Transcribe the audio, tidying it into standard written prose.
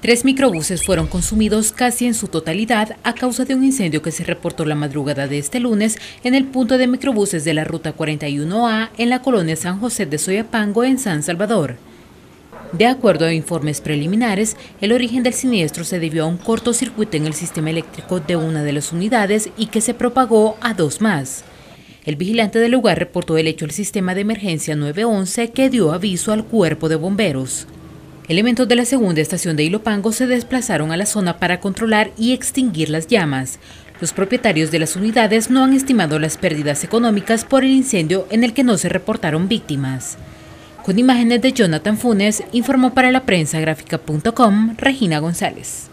3 microbuses fueron consumidos casi en su totalidad a causa de un incendio que se reportó la madrugada de este lunes en el punto de microbuses de la Ruta 41A en la colonia San José de Soyapango, en San Salvador. De acuerdo a informes preliminares, el origen del siniestro se debió a un cortocircuito en el sistema eléctrico de una de las unidades y que se propagó a 2 más. El vigilante del lugar reportó el hecho al sistema de emergencia 911, que dio aviso al cuerpo de bomberos. Elementos de la segunda estación de Ilopango se desplazaron a la zona para controlar y extinguir las llamas. Los propietarios de las unidades no han estimado las pérdidas económicas por el incendio, en el que no se reportaron víctimas. Con imágenes de Jonathan Funes, informó para la prensa gráfica.com Regina González.